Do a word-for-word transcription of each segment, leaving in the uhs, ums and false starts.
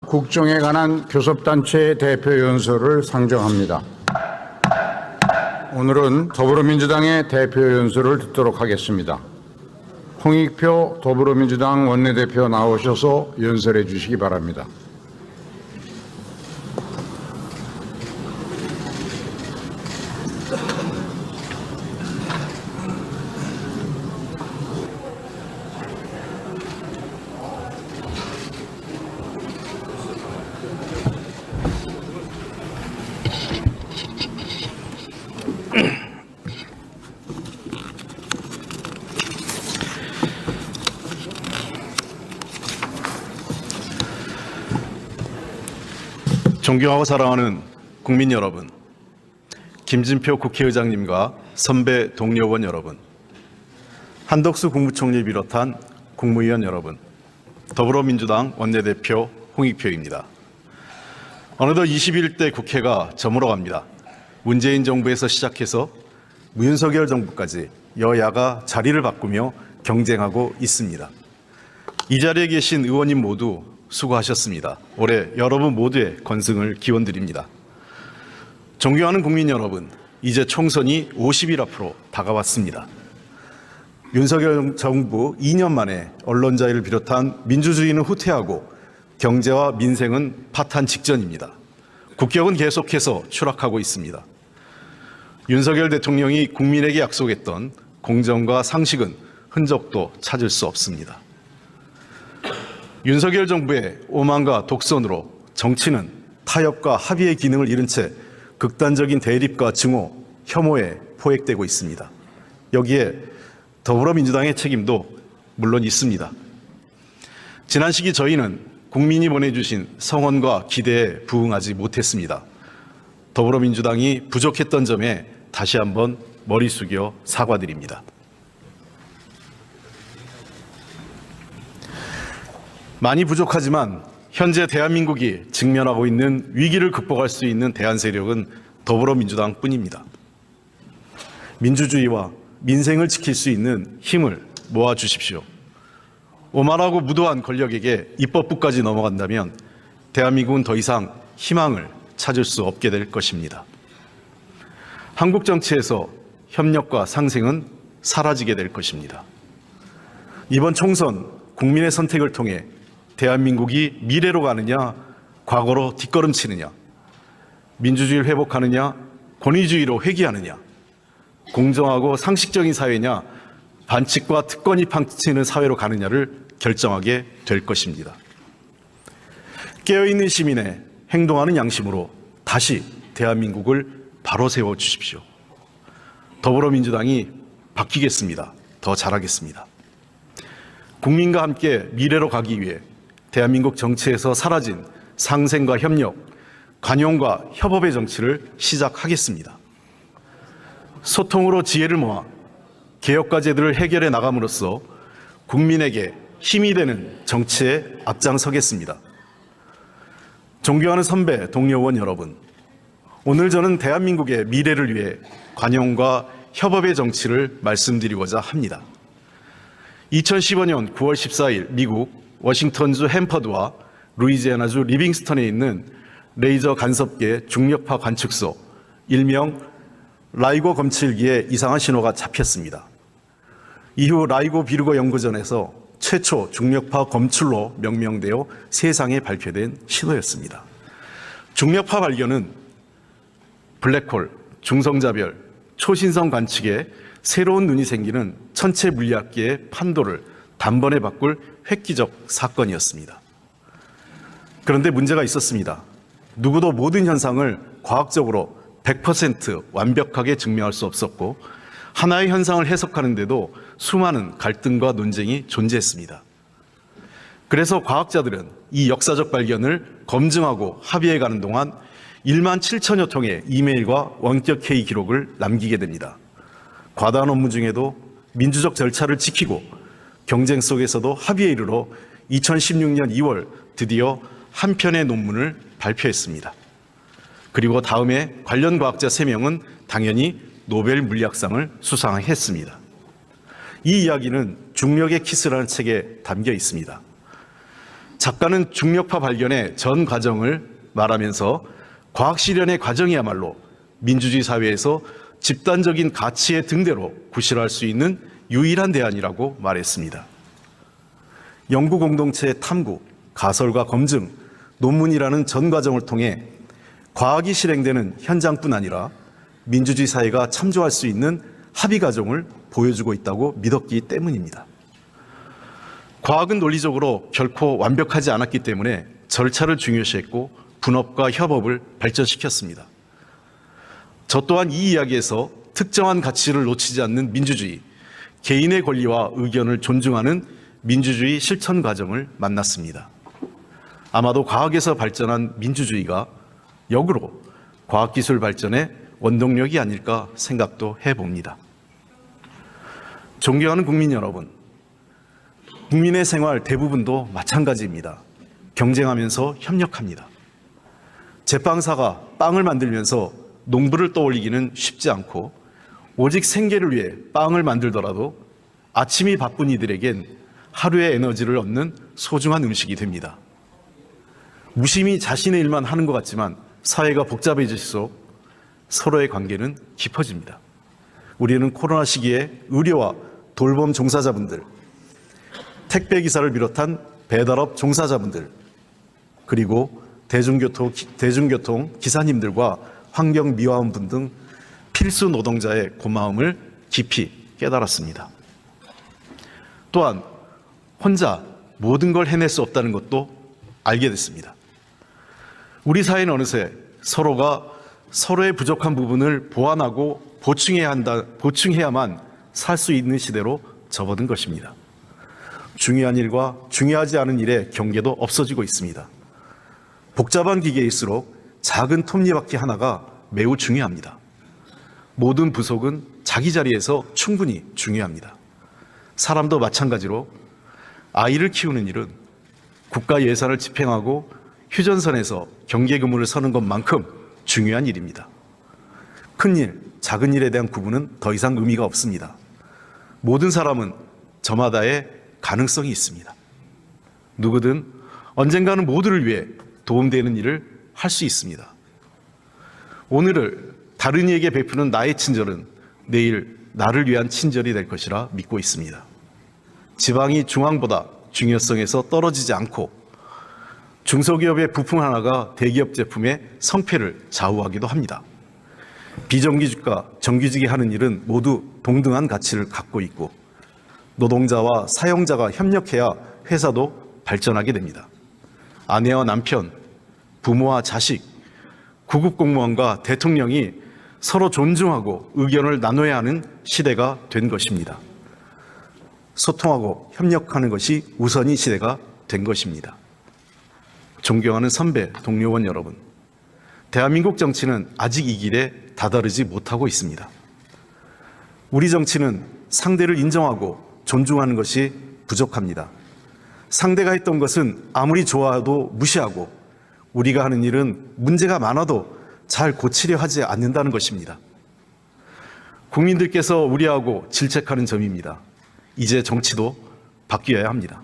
국정에 관한 교섭단체 대표 연설을 상정합니다. 오늘은 더불어민주당의 대표 연설을 듣도록 하겠습니다. 홍익표 더불어민주당 원내대표 나오셔서 연설해 주시기 바랍니다. 존경하고 사랑하는 국민 여러분, 김진표 국회의장님과 선배 동료원 여러분, 한덕수 국무총리 비롯한 국무위원 여러분, 더불어민주당 원내대표 홍익표입니다. 어느덧 이십일 대 국회가 저물어갑니다. 문재인 정부에서 시작해서 문석열 정부까지 여야가 자리를 바꾸며 경쟁하고 있습니다. 이 자리에 계신 의원님 모두 수고하셨습니다. 올해 여러분 모두의 건승을 기원드립니다. 존경하는 국민 여러분, 이제 총선이 오십 일 앞으로 다가왔습니다. 윤석열 정부 이 년 만에 언론 자유를 비롯한 민주주의는 후퇴하고 경제와 민생은 파탄 직전입니다. 국격은 계속해서 추락하고 있습니다. 윤석열 대통령이 국민에게 약속했던 공정과 상식은 흔적도 찾을 수 없습니다. 윤석열 정부의 오만과 독선으로 정치는 타협과 합의의 기능을 잃은 채 극단적인 대립과 증오, 혐오에 포획되고 있습니다. 여기에 더불어민주당의 책임도 물론 있습니다. 지난 시기 저희는 국민이 보내주신 성원과 기대에 부응하지 못했습니다. 더불어민주당이 부족했던 점에 다시 한번 머리 숙여 사과드립니다. 많이 부족하지만 현재 대한민국이 직면하고 있는 위기를 극복할 수 있는 대안 세력은 더불어민주당뿐입니다. 민주주의와 민생을 지킬 수 있는 힘을 모아주십시오. 오만하고 무도한 권력에게 입법부까지 넘어간다면 대한민국은 더 이상 희망을 찾을 수 없게 될 것입니다. 한국 정치에서 협력과 상생은 사라지게 될 것입니다. 이번 총선 국민의 선택을 통해 대한민국이 미래로 가느냐, 과거로 뒷걸음치느냐, 민주주의를 회복하느냐, 권위주의로 회귀하느냐, 공정하고 상식적인 사회냐, 반칙과 특권이 팡치는 사회로 가느냐를 결정하게 될 것입니다. 깨어있는 시민의 행동하는 양심으로 다시 대한민국을 바로 세워주십시오. 더불어민주당이 바뀌겠습니다. 더 잘하겠습니다. 국민과 함께 미래로 가기 위해 대한민국 정치에서 사라진 상생과 협력, 관용과 협업의 정치를 시작하겠습니다. 소통으로 지혜를 모아 개혁 과제들을 해결해 나감으로써 국민에게 힘이 되는 정치에 앞장서겠습니다. 존경하는 선배, 동료원 여러분, 오늘 저는 대한민국의 미래를 위해 관용과 협업의 정치를 말씀드리고자 합니다. 이천십오 년 구월 십사일 미국 워싱턴주 햄퍼드와 루이지애나주 리빙스턴에 있는 레이저 간섭계 중력파 관측소, 일명 라이고 검출기에 이상한 신호가 잡혔습니다. 이후 라이고 비르고 연구전에서 최초 중력파 검출로 명명되어 세상에 발표된 신호였습니다. 중력파 발견은 블랙홀, 중성자별, 초신성 관측에 새로운 눈이 생기는 천체 물리학계의 판도를 단번에 바꿀 획기적 사건이었습니다. 그런데 문제가 있었습니다. 누구도 모든 현상을 과학적으로 백 퍼센트 완벽하게 증명할 수 없었고 하나의 현상을 해석하는데도 수많은 갈등과 논쟁이 존재했습니다. 그래서 과학자들은 이 역사적 발견을 검증하고 합의해가는 동안 만 칠천여 통의 이메일과 원격 회의 기록을 남기게 됩니다. 과다한 업무 중에도 민주적 절차를 지키고 경쟁 속에서도 합의에 이르러 이천십육 년 이월 드디어 한 편의 논문을 발표했습니다. 그리고 다음에 관련 과학자 세 명은 당연히 노벨 물리학상을 수상했습니다. 이 이야기는 중력의 키스라는 책에 담겨 있습니다. 작가는 중력파 발견의 전 과정을 말하면서 과학 실현의 과정이야말로 민주주의 사회에서 집단적인 가치의 등대로 구실할 수 있는 유일한 대안이라고 말했습니다. 연구 공동체의 탐구, 가설과 검증, 논문이라는 전 과정을 통해 과학이 실행되는 현장뿐 아니라 민주주의 사회가 참조할 수 있는 합의 과정을 보여주고 있다고 믿었기 때문입니다. 과학은 논리적으로 결코 완벽하지 않았기 때문에 절차를 중요시했고 분업과 협업을 발전시켰습니다. 저 또한 이 이야기에서 특정한 가치를 놓치지 않는 민주주의, 개인의 권리와 의견을 존중하는 민주주의 실천 과정을 만났습니다. 아마도 과학에서 발전한 민주주의가 역으로 과학기술 발전의 원동력이 아닐까 생각도 해봅니다. 존경하는 국민 여러분, 국민의 생활 대부분도 마찬가지입니다. 경쟁하면서 협력합니다. 제빵사가 빵을 만들면서 농부를 떠올리기는 쉽지 않고 오직 생계를 위해 빵을 만들더라도 아침이 바쁜 이들에겐 하루의 에너지를 얻는 소중한 음식이 됩니다. 무심히 자신의 일만 하는 것 같지만 사회가 복잡해질수록 서로의 관계는 깊어집니다. 우리는 코로나 시기에 의료와 돌봄 종사자분들, 택배기사를 비롯한 배달업 종사자분들, 그리고 대중교통, 대중교통 기사님들과 환경미화원분 등 필수 노동자의 고마움을 깊이 깨달았습니다. 또한 혼자 모든 걸 해낼 수 없다는 것도 알게 됐습니다. 우리 사회는 어느새 서로가 서로의 부족한 부분을 보완하고 보충해야 한다, 보충해야만 살 수 있는 시대로 접어든 것입니다. 중요한 일과 중요하지 않은 일의 경계도 없어지고 있습니다. 복잡한 기계일수록 작은 톱니바퀴 하나가 매우 중요합니다. 모든 부속은 자기 자리에서 충분히 중요합니다. 사람도 마찬가지로 아이를 키우는 일은 국가 예산을 집행하고 휴전선에서 경계 근무를 서는 것만큼 중요한 일입니다. 큰 일, 작은 일에 대한 구분은 더 이상 의미가 없습니다. 모든 사람은 저마다의 가능성이 있습니다. 누구든 언젠가는 모두를 위해 도움되는 일을 할 수 있습니다. 오늘을 다른 이에게 베푸는 나의 친절은 내일 나를 위한 친절이 될 것이라 믿고 있습니다. 지방이 중앙보다 중요성에서 떨어지지 않고 중소기업의 부품 하나가 대기업 제품의 성패를 좌우하기도 합니다. 비정규직과 정규직이 하는 일은 모두 동등한 가치를 갖고 있고 노동자와 사용자가 협력해야 회사도 발전하게 됩니다. 아내와 남편, 부모와 자식, 구급 공무원과 대통령이 서로 존중하고 의견을 나눠야 하는 시대가 된 것입니다. 소통하고 협력하는 것이 우선이 시대가 된 것입니다. 존경하는 선배, 동료원 여러분, 대한민국 정치는 아직 이 길에 다다르지 못하고 있습니다. 우리 정치는 상대를 인정하고 존중하는 것이 부족합니다. 상대가 했던 것은 아무리 좋아도 무시하고 우리가 하는 일은 문제가 많아도 잘 고치려 하지 않는다는 것입니다. 국민들께서 우려하고 질책하는 점입니다. 이제 정치도 바뀌어야 합니다.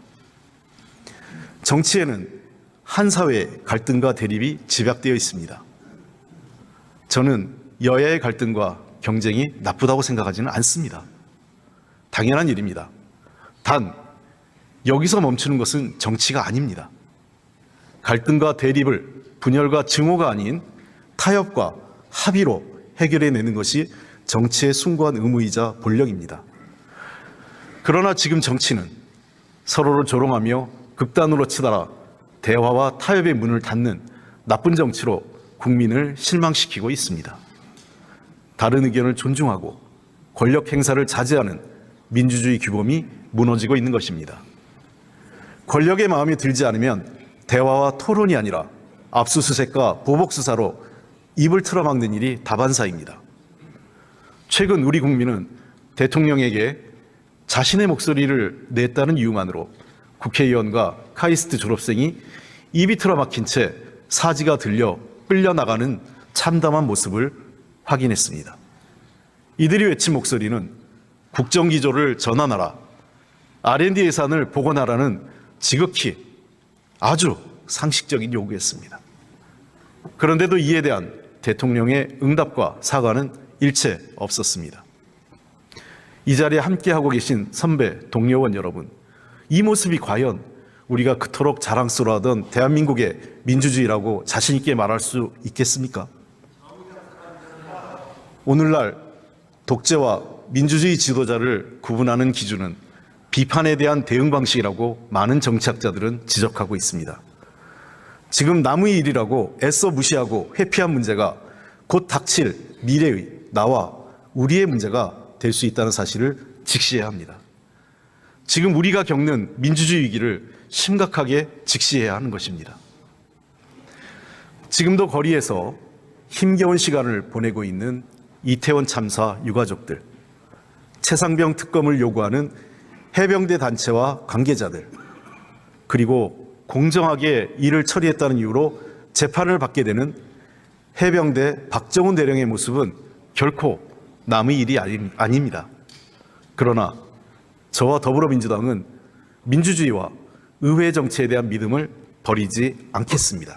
정치에는 한 사회의 갈등과 대립이 집약되어 있습니다. 저는 여야의 갈등과 경쟁이 나쁘다고 생각하지는 않습니다. 당연한 일입니다. 단 여기서 멈추는 것은 정치가 아닙니다. 갈등과 대립을 분열과 증오가 아닌 타협과 합의로 해결해내는 것이 정치의 숭고한 의무이자 본령입니다. 그러나 지금 정치는 서로를 조롱하며 극단으로 치달아 대화와 타협의 문을 닫는 나쁜 정치로 국민을 실망시키고 있습니다. 다른 의견을 존중하고 권력 행사를 자제하는 민주주의 규범이 무너지고 있는 것입니다. 권력의 마음에 들지 않으면 대화와 토론이 아니라 압수수색과 보복수사로 입을 틀어막는 일이 다반사입니다. 최근 우리 국민은 대통령에게 자신의 목소리를 냈다는 이유만으로 국회의원과 카이스트 졸업생이 입이 틀어막힌 채 사지가 들려 끌려나가는 참담한 모습을 확인했습니다. 이들이 외친 목소리는 국정기조를 전환하라, 알 앤 디 예산을 복원하라는 지극히 아주 상식적인 요구였습니다. 그런데도 이에 대한 대통령의 응답과 사과는 일체 없었습니다. 이 자리에 함께하고 계신 선배 동료원 여러분, 이 모습이 과연 우리가 그토록 자랑스러워하던 대한민국의 민주주의라고 자신 있게 말할 수 있겠습니까? 오늘날 독재와 민주주의 지도자를 구분하는 기준은 비판에 대한 대응 방식이라고 많은 정치학자들은 지적하고 있습니다. 지금 남의 일이라고 애써 무시하고 회피한 문제가 곧 닥칠 미래의 나와 우리의 문제가 될 수 있다는 사실을 직시해야 합니다. 지금 우리가 겪는 민주주의 위기를 심각하게 직시해야 하는 것입니다. 지금도 거리에서 힘겨운 시간을 보내고 있는 이태원 참사 유가족들, 최상병 특검을 요구하는 해병대 단체와 관계자들, 그리고 공정하게 일을 처리했다는 이유로 재판을 받게 되는 해병대 박정훈 대령의 모습은 결코 남의 일이 아닙니다. 그러나 저와 더불어민주당은 민주주의와 의회 정치에 대한 믿음을 버리지 않겠습니다.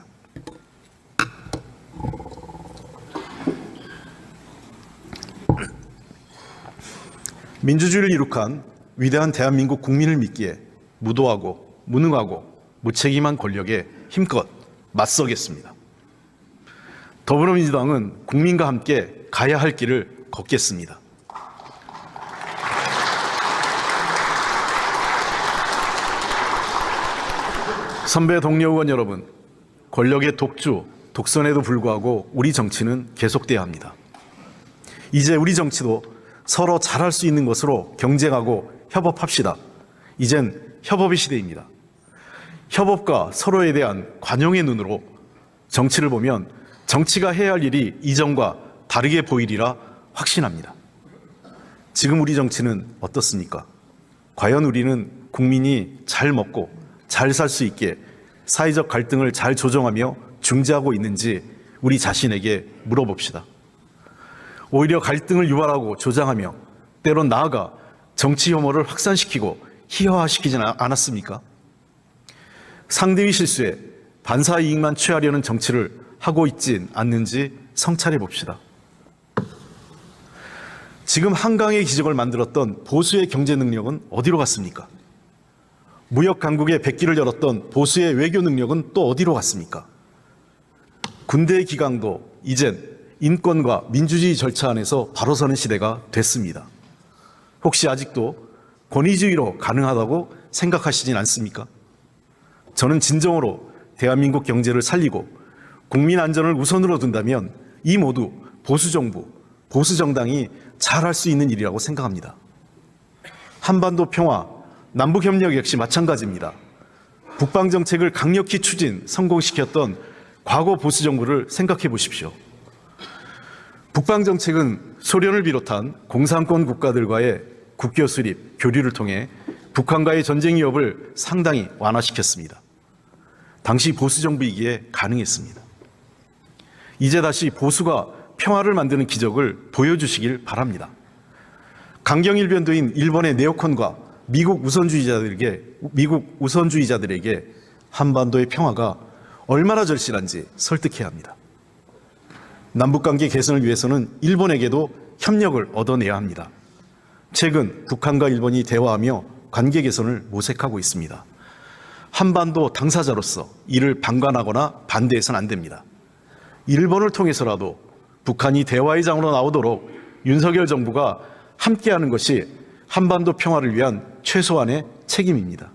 민주주의를 이룩한 위대한 대한민국 국민을 믿기에 무도하고 무능하고 무책임한 권력에 힘껏 맞서겠습니다. 더불어민주당은 국민과 함께 가야 할 길을 걷겠습니다. 선배 동료 의원 여러분, 권력의 독주, 독선에도 불구하고 우리 정치는 계속돼야 합니다. 이제 우리 정치도 서로 잘할 수 있는 것으로 경쟁하고 협업합시다. 이젠 협업의 시대입니다. 협업과 서로에 대한 관용의 눈으로 정치를 보면 정치가 해야 할 일이 이전과 다르게 보이리라 확신합니다. 지금 우리 정치는 어떻습니까? 과연 우리는 국민이 잘 먹고 잘 살 수 있게 사회적 갈등을 잘 조정하며 중재하고 있는지 우리 자신에게 물어봅시다. 오히려 갈등을 유발하고 조장하며 때론 나아가 정치 혐오를 확산시키고 희화화시키지는 않았습니까? 상대의 실수에 반사 이익만 취하려는 정치를 하고 있진 않는지 성찰해 봅시다. 지금 한강의 기적을 만들었던 보수의 경제 능력은 어디로 갔습니까? 무역 강국의 백기를 열었던 보수의 외교 능력은 또 어디로 갔습니까? 군대의 기강도 이젠 인권과 민주주의 절차 안에서 바로 서는 시대가 됐습니다. 혹시 아직도 권위주의로 가능하다고 생각하시진 않습니까? 저는 진정으로 대한민국 경제를 살리고 국민 안전을 우선으로 둔다면 이 모두 보수정부, 보수정당이 잘할 수 있는 일이라고 생각합니다. 한반도 평화, 남북협력 역시 마찬가지입니다. 북방정책을 강력히 추진, 성공시켰던 과거 보수정부를 생각해 보십시오. 북방정책은 소련을 비롯한 공산권 국가들과의 국교 수립, 교류를 통해 북한과의 전쟁 위협을 상당히 완화시켰습니다. 당시 보수정부이기에 가능했습니다. 이제 다시 보수가 평화를 만드는 기적을 보여주시길 바랍니다. 강경일변도인 일본의 네오콘과 미국 우선주의자들에게, 미국 우선주의자들에게 한반도의 평화가 얼마나 절실한지 설득해야 합니다. 남북관계 개선을 위해서는 일본에게도 협력을 얻어내야 합니다. 최근 북한과 일본이 대화하며 관계 개선을 모색하고 있습니다. 한반도 당사자로서 이를 방관하거나 반대해서는 안 됩니다. 일본을 통해서라도 북한이 대화의 장으로 나오도록 윤석열 정부가 함께하는 것이 한반도 평화를 위한 최소한의 책임입니다.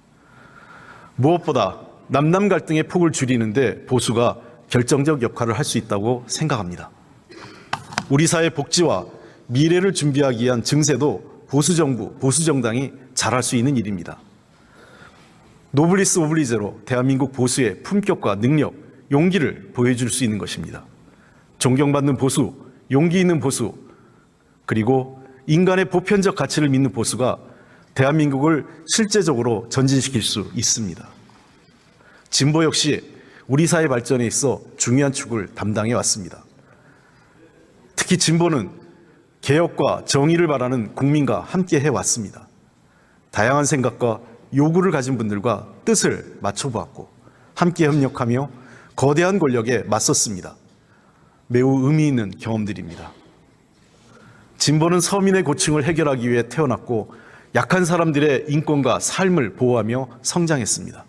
무엇보다 남남 갈등의 폭을 줄이는데 보수가 결정적 역할을 할 수 있다고 생각합니다. 우리 사회 복지와 미래를 준비하기 위한 증세도 보수정부, 보수정당이 잘할 수 있는 일입니다. 노블리스 오블리제로 대한민국 보수의 품격과 능력, 용기를 보여줄 수 있는 것입니다. 존경받는 보수, 용기 있는 보수, 그리고 인간의 보편적 가치를 믿는 보수가 대한민국을 실제적으로 전진시킬 수 있습니다. 진보 역시 우리 사회 발전에 있어 중요한 축을 담당해 왔습니다. 특히 진보는 개혁과 정의를 바라는 국민과 함께 해왔습니다. 다양한 생각과 요구를 가진 분들과 뜻을 맞춰보았고 함께 협력하며 거대한 권력에 맞섰습니다. 매우 의미 있는 경험들입니다. 진보는 서민의 고충을 해결하기 위해 태어났고 약한 사람들의 인권과 삶을 보호하며 성장했습니다.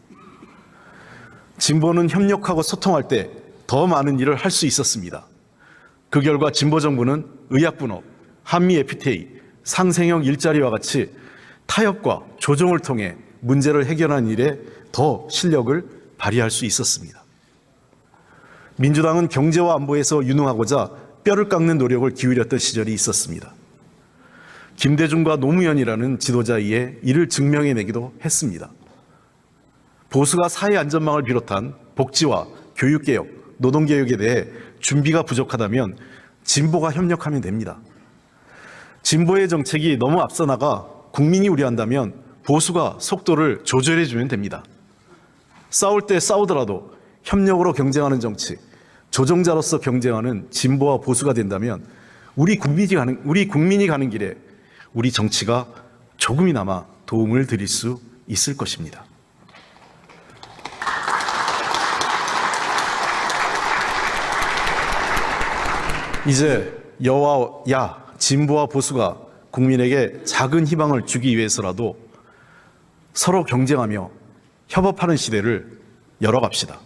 진보는 협력하고 소통할 때 더 많은 일을 할 수 있었습니다. 그 결과 진보 정부는 의약분업, 한미 에프티에이, 상생형 일자리와 같이 타협과 조정을 통해 문제를 해결하는 일에 더 실력을 발휘할 수 있었습니다. 민주당은 경제와 안보에서 유능하고자 뼈를 깎는 노력을 기울였던 시절이 있었습니다. 김대중과 노무현이라는 지도자에 의해 이를 증명해내기도 했습니다. 보수가 사회 안전망을 비롯한 복지와 교육개혁, 노동개혁에 대해 준비가 부족하다면 진보가 협력하면 됩니다. 진보의 정책이 너무 앞서 나가 국민이 우려한다면 보수가 속도를 조절해주면 됩니다. 싸울 때 싸우더라도 협력으로 경쟁하는 정치, 조정자로서 경쟁하는 진보와 보수가 된다면 우리 국민이 가는, 우리 국민이 가는 길에 우리 정치가 조금이나마 도움을 드릴 수 있을 것입니다. 이제 여와 야, 진보와 보수가 국민에게 작은 희망을 주기 위해서라도 서로 경쟁하며 협업하는 시대를 열어갑시다.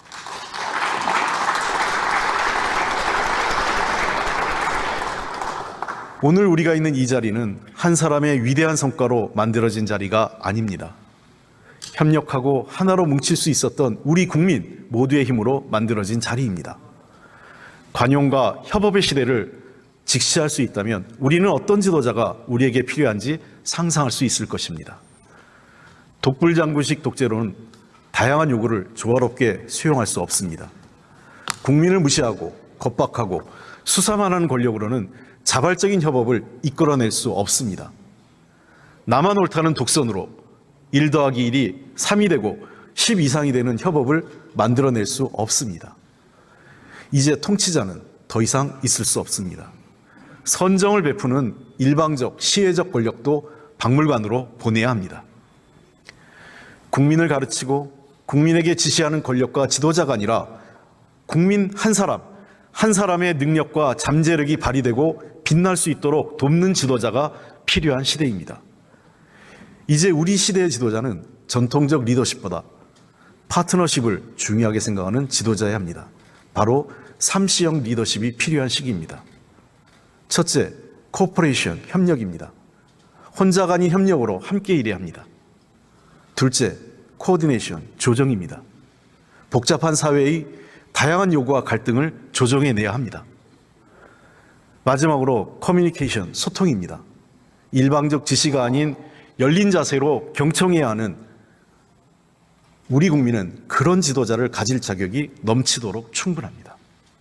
오늘 우리가 있는 이 자리는 한 사람의 위대한 성과로 만들어진 자리가 아닙니다. 협력하고 하나로 뭉칠 수 있었던 우리 국민 모두의 힘으로 만들어진 자리입니다. 관용과 협업의 시대를 직시할 수 있다면 우리는 어떤 지도자가 우리에게 필요한지 상상할 수 있을 것입니다. 독불장군식 독재로는 다양한 요구를 조화롭게 수용할 수 없습니다. 국민을 무시하고 겁박하고 수사만 하는 권력으로는 자발적인 협업을 이끌어낼 수 없습니다. 나만 옳다는 독선으로 일 더하기 일이 삼이 되고 십 이상이 되는 협업을 만들어낼 수 없습니다. 이제 통치자는 더 이상 있을 수 없습니다. 선정을 베푸는 일방적 시혜적 권력도 박물관으로 보내야 합니다. 국민을 가르치고 국민에게 지시하는 권력과 지도자가 아니라 국민 한 사람, 한 사람의 능력과 잠재력이 발휘되고 빛날 수 있도록 돕는 지도자가 필요한 시대입니다. 이제 우리 시대의 지도자는 전통적 리더십보다 파트너십을 중요하게 생각하는 지도자여야 합니다. 바로 삼 씨형 리더십이 필요한 시기입니다. 첫째, 코퍼레이션, 협력입니다. 혼자가 아닌 협력으로 함께 일해야 합니다. 둘째, 코오디네이션, 조정입니다. 복잡한 사회의 다양한 요구와 갈등을 조정해내야 합니다. 마지막으로 커뮤니케이션, 소통입니다. 일방적 지시가 아닌 열린 자세로 경청해야 하는 우리 국민은 그런 지도자를 가질 자격이 넘치도록 충분합니다.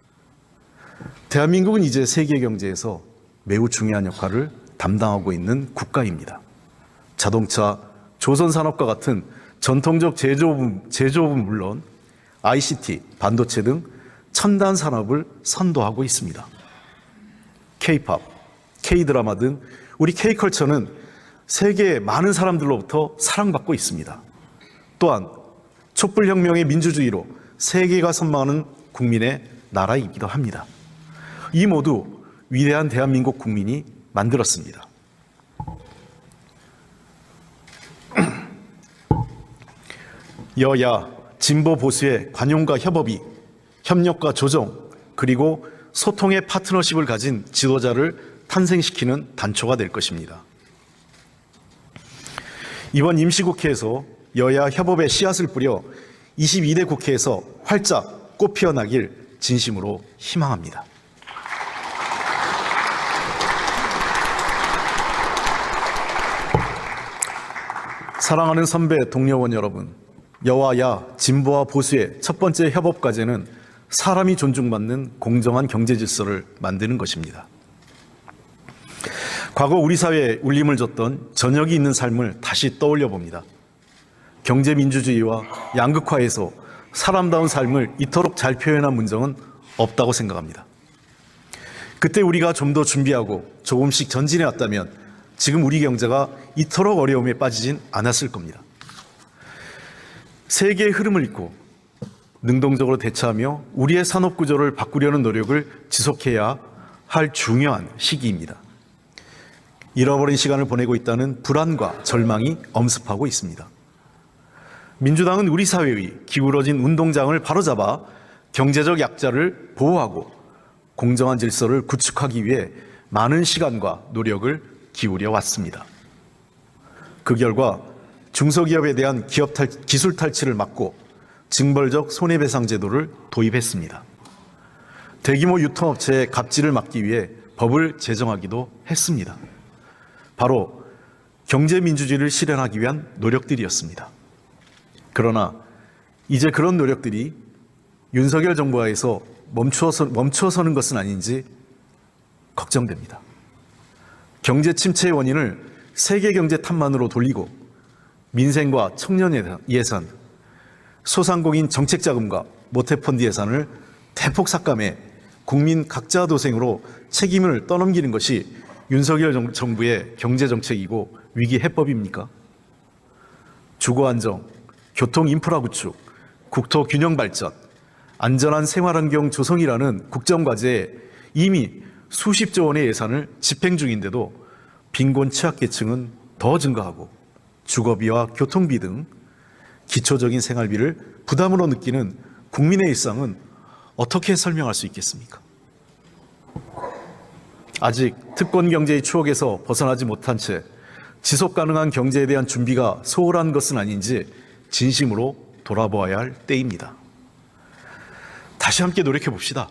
대한민국은 이제 세계 경제에서 매우 중요한 역할을 담당하고 있는 국가입니다. 자동차, 조선산업과 같은 전통적 제조업은, 제조업은 물론 아이씨티, 반도체 등 첨단 산업을 선도하고 있습니다. K-팝, K-드라마 등 우리 K-컬처는 세계의 많은 사람들로부터 사랑받고 있습니다. 또한 촛불혁명의 민주주의로 세계가 선망하는 국민의 나라이기도 합니다. 이 모두 위대한 대한민국 국민이 만들었습니다. 여야, 진보 보수의 관용과 협업이 협력과 조정 그리고 소통의 파트너십을 가진 지도자를 탄생시키는 단초가 될 것입니다. 이번 임시국회에서 여야 협업의 씨앗을 뿌려 이십이 대 국회에서 활짝 꽃 피어나길 진심으로 희망합니다. 사랑하는 선배 동료원 여러분, 여와 야, 진보와 보수의 첫 번째 협업 과제는 사람이 존중받는 공정한 경제 질서를 만드는 것입니다. 과거 우리 사회에 울림을 줬던 저녁이 있는 삶을 다시 떠올려 봅니다. 경제민주주의와 양극화에서 사람다운 삶을 이토록 잘 표현한 문정은 없다고 생각합니다. 그때 우리가 좀 더 준비하고 조금씩 전진해 왔다면 지금 우리 경제가 이토록 어려움에 빠지진 않았을 겁니다. 세계의 흐름을 읽고 능동적으로 대처하며 우리의 산업 구조를 바꾸려는 노력을 지속해야 할 중요한 시기입니다. 잃어버린 시간을 보내고 있다는 불안과 절망이 엄습하고 있습니다. 민주당은 우리 사회의 기울어진 운동장을 바로잡아 경제적 약자를 보호하고 공정한 질서를 구축하기 위해 많은 시간과 노력을 기울여 왔습니다. 그 결과 중소기업에 대한 기업 탈, 기술 탈취를 막고 징벌적 손해배상 제도를 도입했습니다. 대규모 유통업체의 갑질을 막기 위해 법을 제정하기도 했습니다. 바로 경제민주주의를 실현하기 위한 노력들이었습니다. 그러나 이제 그런 노력들이 윤석열 정부하에서 멈추어서, 멈추어서는 것은 아닌지 걱정됩니다. 경제 침체의 원인을 세계 경제 탓만으로 돌리고 민생과 청년 예산, 소상공인 정책자금과 모태펀드 예산을 대폭 삭감해 국민 각자 도생으로 책임을 떠넘기는 것이 윤석열 정부의 경제정책이고 위기 해법입니까? 주거안정, 교통인프라 구축, 국토 균형 발전, 안전한 생활환경 조성이라는 국정과제에 이미 수십조 원의 예산을 집행 중인데도 빈곤 취약계층은 더 증가하고 주거비와 교통비 등 기초적인 생활비를 부담으로 느끼는 국민의 일상은 어떻게 설명할 수 있겠습니까? 아직 특권 경제의 추억에서 벗어나지 못한 채 지속 가능한 경제에 대한 준비가 소홀한 것은 아닌지 진심으로 돌아보아야 할 때입니다. 다시 함께 노력해 봅시다.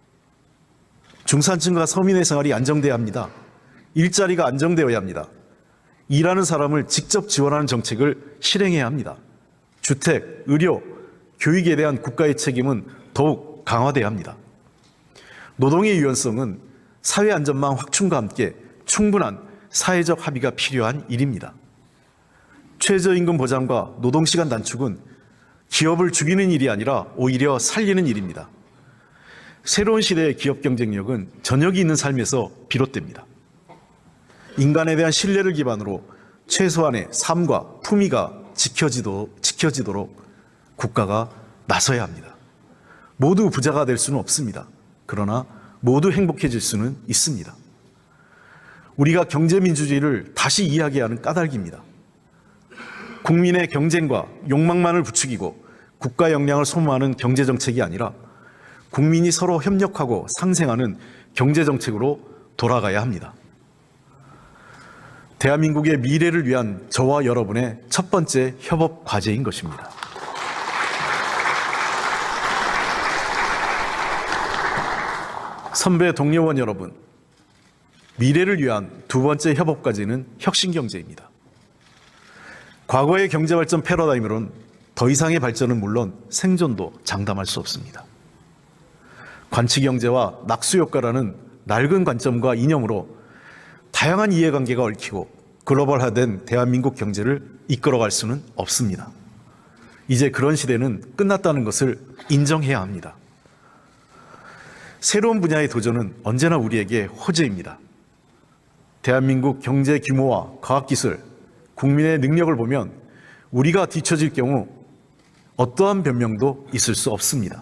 중산층과 서민의 생활이 안정돼야 합니다. 일자리가 안정되어야 합니다. 일하는 사람을 직접 지원하는 정책을 실행해야 합니다. 주택, 의료, 교육에 대한 국가의 책임은 더욱 강화돼야 합니다. 노동의 유연성은 사회 안전망 확충과 함께 충분한 사회적 합의가 필요한 일입니다. 최저임금 보장과 노동시간 단축은 기업을 죽이는 일이 아니라 오히려 살리는 일입니다. 새로운 시대의 기업 경쟁력은 저녁이 있는 삶에서 비롯됩니다. 인간에 대한 신뢰를 기반으로 최소한의 삶과 품위가 지켜지도록, 지켜지도록 국가가 나서야 합니다. 모두 부자가 될 수는 없습니다. 그러나 모두 행복해질 수는 있습니다. 우리가 경제민주주의를 다시 이야기하는 까닭입니다. 국민의 경쟁과 욕망만을 부추기고 국가 역량을 소모하는 경제정책이 아니라 국민이 서로 협력하고 상생하는 경제정책으로 돌아가야 합니다. 대한민국의 미래를 위한 저와 여러분의 첫 번째 협업 과제인 것입니다. 선배 동료원 여러분, 미래를 위한 두 번째 협업 과제는 혁신경제입니다. 과거의 경제발전 패러다임으론 더 이상의 발전은 물론 생존도 장담할 수 없습니다. 관치경제와 낙수효과라는 낡은 관점과 이념으로 다양한 이해관계가 얽히고 글로벌화된 대한민국 경제를 이끌어갈 수는 없습니다. 이제 그런 시대는 끝났다는 것을 인정해야 합니다. 새로운 분야의 도전은 언제나 우리에게 호재입니다. 대한민국 경제 규모와 과학기술, 국민의 능력을 보면 우리가 뒤처질 경우 어떠한 변명도 있을 수 없습니다.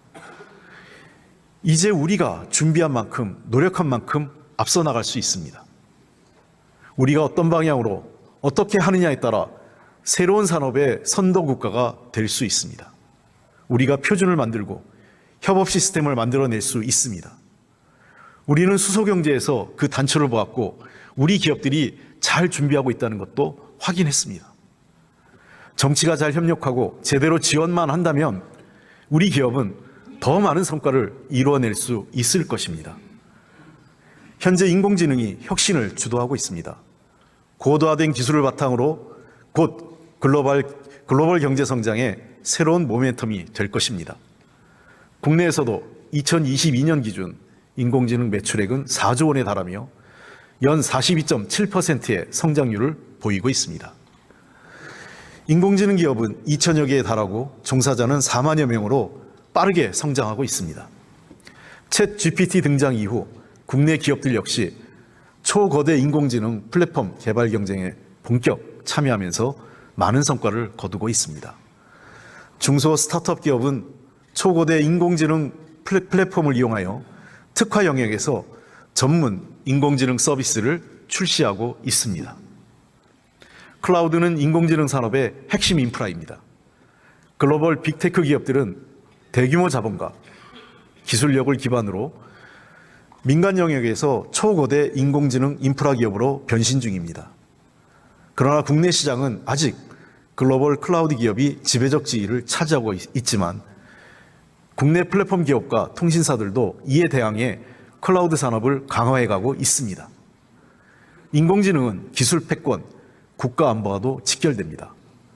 이제 우리가 준비한 만큼, 노력한 만큼 앞서 나갈 수 있습니다. 우리가 어떤 방향으로 어떻게 하느냐에 따라 새로운 산업의 선도 국가가 될 수 있습니다. 우리가 표준을 만들고 협업 시스템을 만들어낼 수 있습니다. 우리는 수소경제에서 그 단초를 보았고 우리 기업들이 잘 준비하고 있다는 것도 확인했습니다. 정치가 잘 협력하고 제대로 지원만 한다면 우리 기업은 더 많은 성과를 이루어낼 수 있을 것입니다. 현재 인공지능이 혁신을 주도하고 있습니다. 고도화된 기술을 바탕으로 곧 글로벌, 글로벌 경제 성장의 새로운 모멘텀이 될 것입니다. 국내에서도 이천이십이 년 기준 인공지능 매출액은 사조 원에 달하며 연 사십이 점 칠 퍼센트의 성장률을 보이고 있습니다. 인공지능 기업은 이천여 개에 달하고 종사자는 사만여 명으로 빠르게 성장하고 있습니다. 챗 지피티 등장 이후 국내 기업들 역시 초거대 인공지능 플랫폼 개발 경쟁에 본격 참여하면서 많은 성과를 거두고 있습니다. 중소 스타트업 기업은 초고대 인공지능 플랫- 플랫폼을 이용하여 특화 영역에서 전문 인공지능 서비스를 출시하고 있습니다. 클라우드는 인공지능 산업의 핵심 인프라입니다. 글로벌 빅테크 기업들은 대규모 자본과 기술력을 기반으로 민간 영역에서 초거대 인공지능 인프라 기업으로 변신 중입니다. 그러나 국내 시장은 아직 글로벌 클라우드 기업이 지배적 지위를 차지하고 있지만 국내 플랫폼 기업과 통신사들도 이에 대항해 클라우드 산업을 강화해가고 있습니다. 인공지능은 기술 패권, 국가 안보와도 직결됩니다.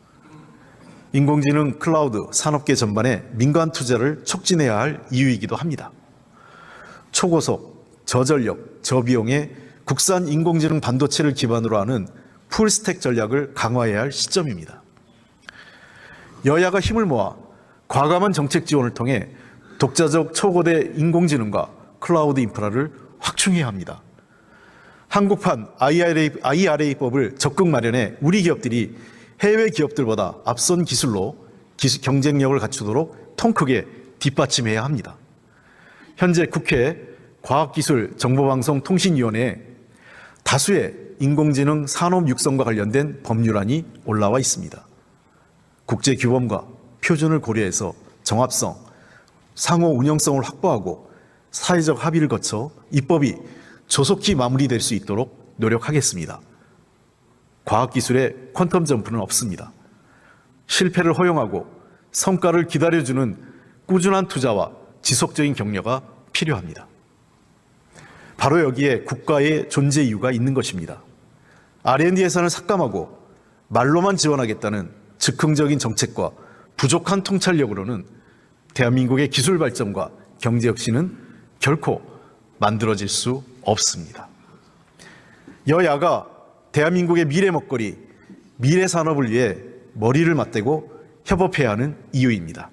인공지능, 클라우드, 산업계 전반에 민간 투자를 촉진해야 할 이유이기도 합니다. 초고속, 저전력, 저비용의 국산 인공지능 반도체를 기반으로 하는 풀스택 전략을 강화해야 할 시점입니다. 여야가 힘을 모아 과감한 정책 지원을 통해 독자적 초고대 인공지능과 클라우드 인프라를 확충해야 합니다. 한국판 아이알에이법을 적극 마련해 우리 기업들이 해외 기업들보다 앞선 기술로 기술 경쟁력을 갖추도록 통 크게 뒷받침해야 합니다. 현재 국회 과학기술정보방송통신위원회에 다수의 인공지능 산업 육성과 관련된 법률안이 올라와 있습니다. 국제규범과 표준을 고려해서 정합성, 상호 운영성을 확보하고 사회적 합의를 거쳐 입법이 조속히 마무리될 수 있도록 노력하겠습니다. 과학기술의 퀀텀 점프는 없습니다. 실패를 허용하고 성과를 기다려주는 꾸준한 투자와 지속적인 격려가 필요합니다. 바로 여기에 국가의 존재 이유가 있는 것입니다. 알앤디 예산을 삭감하고 말로만 지원하겠다는 즉흥적인 정책과 부족한 통찰력으로는 대한민국의 기술 발전과 경제 혁신은 결코 만들어질 수 없습니다. 여야가 대한민국의 미래 먹거리, 미래 산업을 위해 머리를 맞대고 협업해야 하는 이유입니다.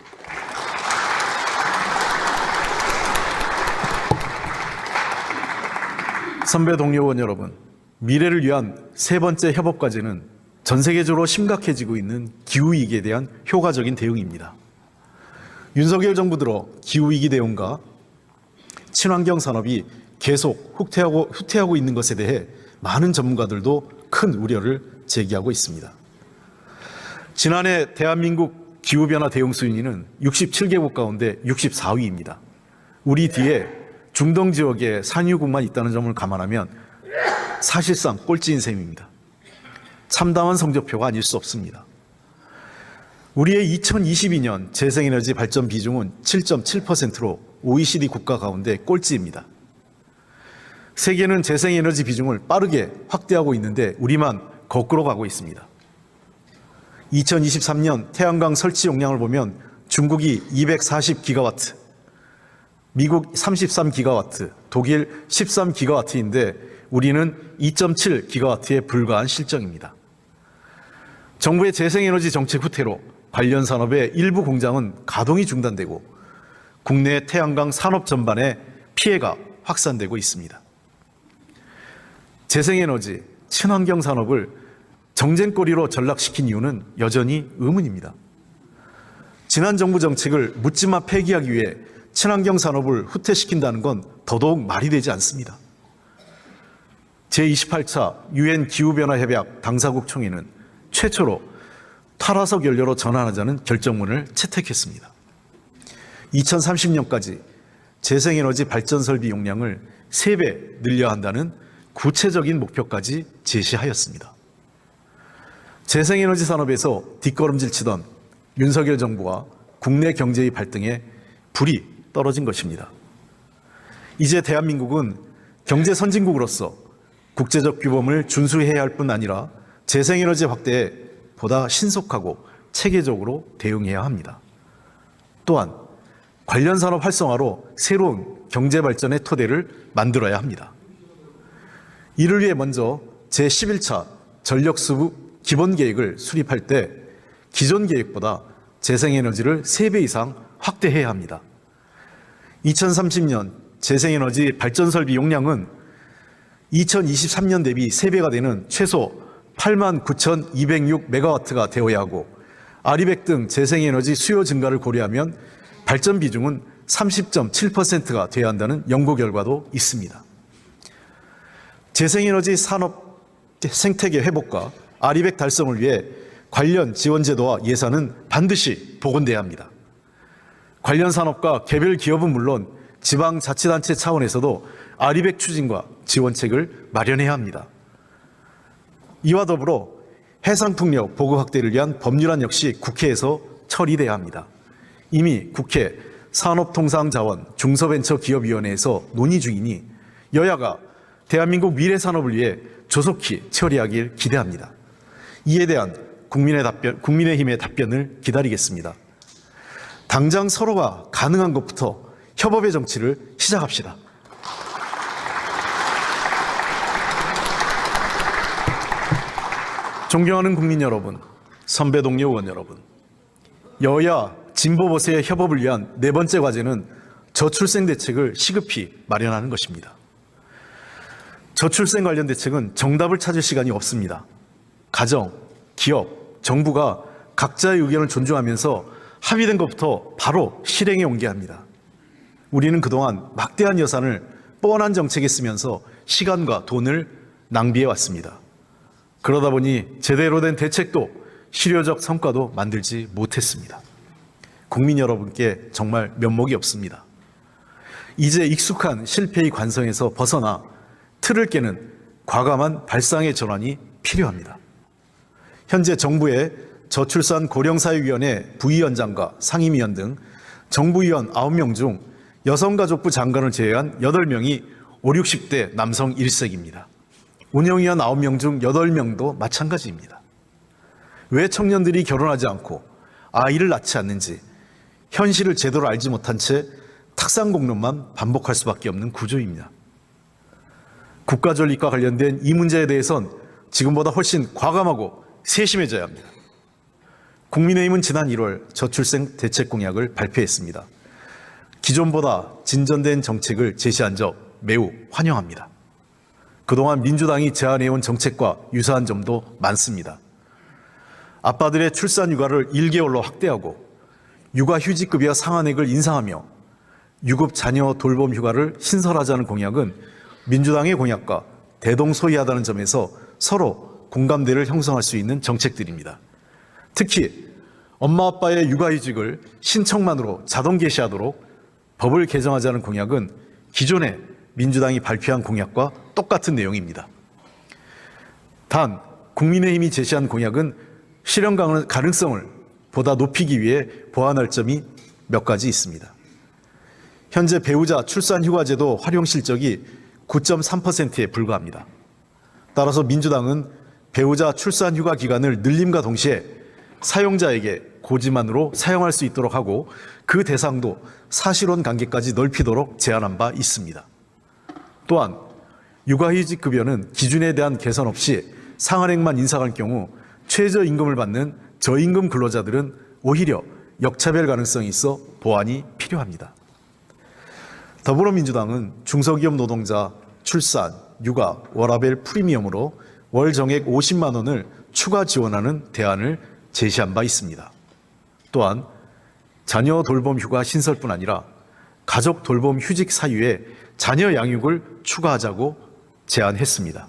선배 동료 의원 여러분, 미래를 위한 세 번째 협업 과제는 전 세계적으로 심각해지고 있는 기후위기에 대한 효과적인 대응입니다. 윤석열 정부 들어 기후위기 대응과 친환경 산업이 계속 후퇴하고, 후퇴하고 있는 것에 대해 많은 전문가들도 큰 우려를 제기하고 있습니다. 지난해 대한민국 기후변화 대응 순위는 육십칠 개국 가운데 육십사 위입니다. 우리 뒤에 중동 지역에 산유국만 있다는 점을 감안하면 사실상 꼴찌인 셈입니다. 참담한 성적표가 아닐 수 없습니다. 우리의 이천이십이 년 재생에너지 발전 비중은 칠 점 칠 퍼센트로 오이시디 국가 가운데 꼴찌입니다. 세계는 재생에너지 비중을 빠르게 확대하고 있는데 우리만 거꾸로 가고 있습니다. 이천이십삼 년 태양광 설치 용량을 보면 중국이 이백사십 기가와트, 미국 삼십삼 기가와트, 독일 십삼 기가와트인데 우리는 이 점 칠 기가와트에 불과한 실정입니다. 정부의 재생에너지 정책 후퇴로 관련 산업의 일부 공장은 가동이 중단되고 국내 태양광 산업 전반에 피해가 확산되고 있습니다. 재생에너지, 친환경 산업을 정쟁거리로 전락시킨 이유는 여전히 의문입니다. 지난 정부 정책을 묻지마 폐기하기 위해 친환경 산업을 후퇴시킨다는 건 더더욱 말이 되지 않습니다. 제이십팔 차 유엔 기후변화협약 당사국 총회는 최초로 탈화석 연료로 전환하자는 결정문을 채택했습니다. 이천삼십 년까지 재생에너지 발전 설비 용량을 세 배 늘려야 한다는 구체적인 목표까지 제시하였습니다. 재생에너지 산업에서 뒷걸음질 치던 윤석열 정부와 국내 경제의 발등에 불이 떨어진 것입니다. 이제 대한민국은 경제 선진국으로서 국제적 규범을 준수해야 할 뿐 아니라 재생에너지 확대에 보다 신속하고 체계적으로 대응해야 합니다. 또한 관련 산업 활성화로 새로운 경제 발전의 토대를 만들어야 합니다. 이를 위해 먼저 제십일 차 전력수급 기본계획을 수립할 때 기존 계획보다 재생에너지를 세 배 이상 확대해야 합니다. 이천삼십 년 재생에너지 발전설비 용량은 이천이십삼 년 대비 세 배가 되는 최소 팔만 구천이백육 메가와트가 되어야 하고 아리백 등 재생에너지 수요 증가를 고려하면 발전 비중은 삼십 점 칠 퍼센트가 돼야 한다는 연구 결과도 있습니다. 재생에너지 산업 생태계 회복과 아리백 달성을 위해 관련 지원 제도와 예산은 반드시 복원돼야 합니다. 관련 산업과 개별 기업은 물론 지방자치단체 차원에서도 아리백 추진과 지원책을 마련해야 합니다. 이와 더불어 해상풍력 보급 확대를 위한 법률안 역시 국회에서 처리돼야 합니다. 이미 국회 산업통상자원 중소벤처기업위원회에서 논의 중이니 여야가 대한민국 미래산업을 위해 조속히 처리하길 기대합니다. 이에 대한 국민의 답변, 국민의힘의 답변을 기다리겠습니다. 당장 서로가 가능한 것부터 협업의 정치를 시작합시다. 존경하는 국민 여러분, 선배 동료 의원 여러분, 여야 진보보수의 협업을 위한 네 번째 과제는 저출생 대책을 시급히 마련하는 것입니다. 저출생 관련 대책은 정답을 찾을 시간이 없습니다. 가정, 기업, 정부가 각자의 의견을 존중하면서 합의된 것부터 바로 실행에 옮겨야 합니다. 우리는 그동안 막대한 예산을 뻔한 정책에 쓰면서 시간과 돈을 낭비해 왔습니다. 그러다 보니 제대로 된 대책도 실효적 성과도 만들지 못했습니다. 국민 여러분께 정말 면목이 없습니다. 이제 익숙한 실패의 관성에서 벗어나 틀을 깨는 과감한 발상의 전환이 필요합니다. 현재 정부의 저출산 고령사회위원회 부위원장과 상임위원 등 정부위원 아홉 명 중 여성가족부 장관을 제외한 여덟 명이 오십, 육십 대 남성 일색입니다. 운영위원 아홉 명 중 여덟 명도 마찬가지입니다. 왜 청년들이 결혼하지 않고 아이를 낳지 않는지 현실을 제대로 알지 못한 채 탁상공론만 반복할 수밖에 없는 구조입니다. 국가전립과 관련된 이 문제에 대해선 지금보다 훨씬 과감하고 세심해져야 합니다. 국민의힘은 지난 일월 저출생 대책 공약을 발표했습니다. 기존보다 진전된 정책을 제시한 점 매우 환영합니다. 그동안 민주당이 제안해온 정책과 유사한 점도 많습니다. 아빠들의 출산 휴가를 일 개월로 확대하고 육아휴직급여 상한액을 인상하며 유급 자녀 돌봄 휴가를 신설하자는 공약은 민주당의 공약과 대동소이하다는 점에서 서로 공감대를 형성할 수 있는 정책들입니다. 특히 엄마 아빠의 육아휴직을 신청만으로 자동 개시하도록 법을 개정하자는 공약은 기존에 민주당이 발표한 공약과 똑같은 내용입니다. 단 국민의힘이 제시한 공약은 실현 가능성을 보다 높이기 위해 보완할 점이 몇 가지 있습니다. 현재 배우자 출산휴가제도 활용 실적이 구 점 삼 퍼센트에 불과합니다. 따라서 민주당은 배우자 출산휴가 기간을 늘림과 동시에 사용자에게 고지만으로 사용할 수 있도록 하고 그 대상도 사실혼 관계까지 넓히도록 제안한 바 있습니다. 또한 육아휴직 급여는 기준에 대한 개선 없이 상한액만 인상할 경우 최저임금을 받는 저임금 근로자들은 오히려 역차별 가능성이 있어 보완이 필요합니다. 더불어민주당은 중소기업 노동자 출산, 육아, 워라밸 프리미엄으로 월 정액 오십만 원을 추가 지원하는 대안을 제시한 바 있습니다. 또한 자녀 돌봄 휴가 신설뿐 아니라 가족 돌봄 휴직 사유에 자녀 양육을 추가하자고 제안했습니다.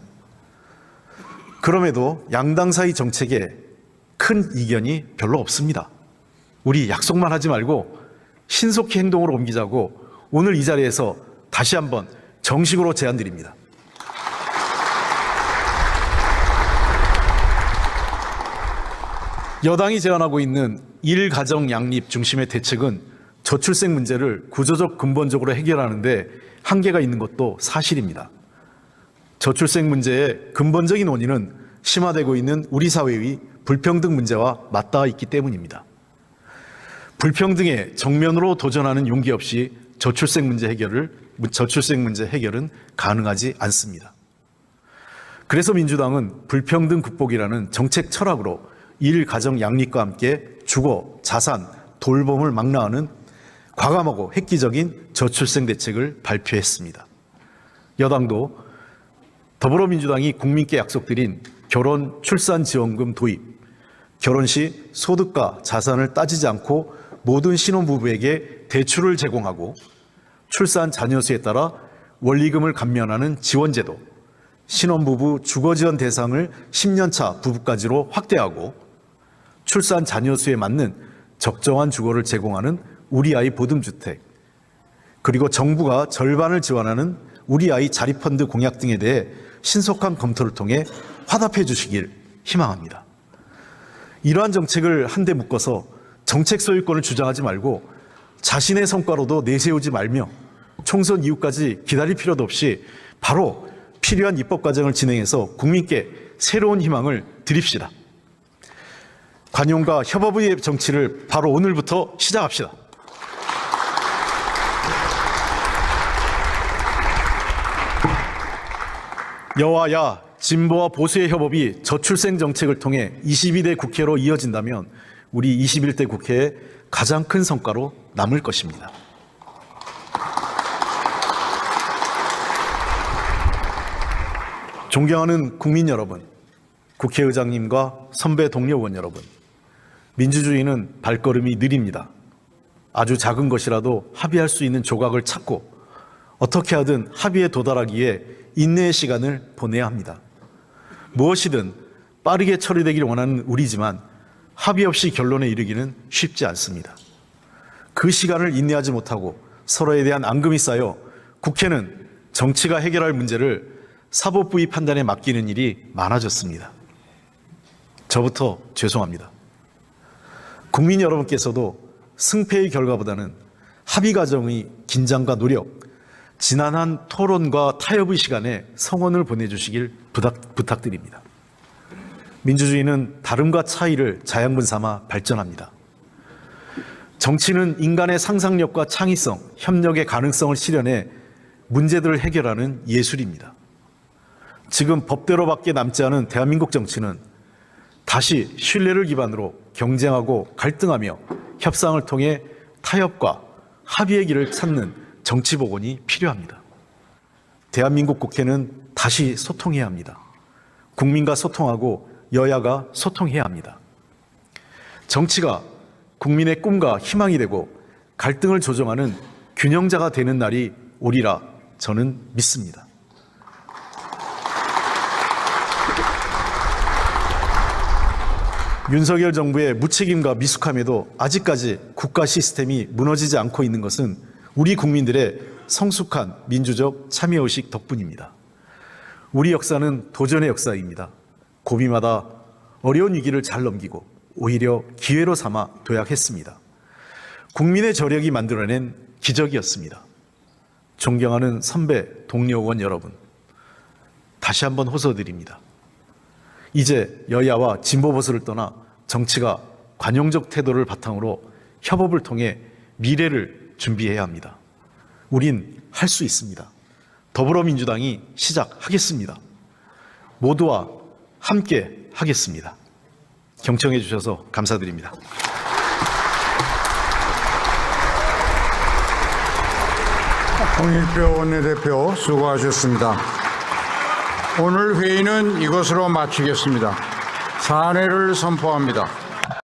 그럼에도 양당 사이 정책에 큰 이견이 별로 없습니다. 우리 약속만 하지 말고 신속히 행동으로 옮기자고 오늘 이 자리에서 다시 한번 정식으로 제안드립니다. 여당이 제안하고 있는 일가정 양립 중심의 대책은 저출생 문제를 구조적 근본적으로 해결하는 데 한계가 있는 것도 사실입니다. 저출생 문제의 근본적인 원인은 심화되고 있는 우리 사회의 불평등 문제와 맞닿아 있기 때문입니다. 불평등에 정면으로 도전하는 용기 없이 저출생 문제 해결을, 저출생 문제 해결은 가능하지 않습니다. 그래서 민주당은 불평등 극복이라는 정책 철학으로 일가정 양립과 함께 주거, 자산, 돌봄을 망라하는 과감하고 획기적인 저출생 대책을 발표했습니다. 여당도 더불어민주당이 국민께 약속드린 결혼 출산 지원금 도입, 결혼 시 소득과 자산을 따지지 않고 모든 신혼부부에게 대출을 제공하고 출산 자녀 수에 따라 원리금을 감면하는 지원제도, 신혼부부 주거지원 대상을 십 년 차 부부까지로 확대하고 출산 자녀 수에 맞는 적정한 주거를 제공하는 우리 아이 보듬주택, 그리고 정부가 절반을 지원하는 우리 아이 자립펀드 공약 등에 대해 신속한 검토를 통해 화답해 주시길 희망합니다. 이러한 정책을 한데 묶어서 정책 소유권을 주장하지 말고 자신의 성과로도 내세우지 말며 총선 이후까지 기다릴 필요도 없이 바로 필요한 입법 과정을 진행해서 국민께 새로운 희망을 드립시다. 관용과 협업의 정치를 바로 오늘부터 시작합시다. 여와야 진보와 보수의 협업이 저출생 정책을 통해 이십이 대 국회로 이어진다면 우리 이십일 대 국회의 가장 큰 성과로 남을 것입니다. 존경하는 국민 여러분, 국회의장님과 선배 동료 의원 여러분, 민주주의는 발걸음이 느립니다. 아주 작은 것이라도 합의할 수 있는 조각을 찾고 어떻게 하든 합의에 도달하기 위해 인내의 시간을 보내야 합니다. 무엇이든 빠르게 처리되기를 원하는 우리지만 합의 없이 결론에 이르기는 쉽지 않습니다. 그 시간을 인내하지 못하고 서로에 대한 앙금이 쌓여 국회는 정치가 해결할 문제를 사법부의 판단에 맡기는 일이 많아졌습니다. 저부터 죄송합니다. 국민 여러분께서도 승패의 결과보다는 합의 과정의 긴장과 노력, 지난한 토론과 타협의 시간에 성원을 보내주시길 부탁, 부탁드립니다. 민주주의는 다름과 차이를 자양분 삼아 발전합니다. 정치는 인간의 상상력과 창의성, 협력의 가능성을 실현해 문제들을 해결하는 예술입니다. 지금 법대로밖에 남지 않은 대한민국 정치는 다시 신뢰를 기반으로 경쟁하고 갈등하며 협상을 통해 타협과 합의의 길을 찾는 정치 복원이 필요합니다. 대한민국 국회는 다시 소통해야 합니다. 국민과 소통하고 여야가 소통해야 합니다. 정치가 국민의 꿈과 희망이 되고 갈등을 조정하는 균형자가 되는 날이 오리라 저는 믿습니다. 윤석열 정부의 무책임과 미숙함에도 아직까지 국가 시스템이 무너지지 않고 있는 것은 우리 국민들의 성숙한 민주적 참여의식 덕분입니다. 우리 역사는 도전의 역사입니다. 고비마다 어려운 위기를 잘 넘기고 오히려 기회로 삼아 도약했습니다. 국민의 저력이 만들어낸 기적이었습니다. 존경하는 선배, 동료 의원 여러분, 다시 한번 호소드립니다. 이제 여야와 진보 보수를 떠나 정치가 관용적 태도를 바탕으로 협업을 통해 미래를 준비해야 합니다. 우린 할 수 있습니다. 더불어민주당이 시작하겠습니다. 모두와 함께 하겠습니다. 경청해 주셔서 감사드립니다. 홍익표 원내대표 수고하셨습니다. 오늘 회의는 이것으로 마치겠습니다. 사내를 선포합니다.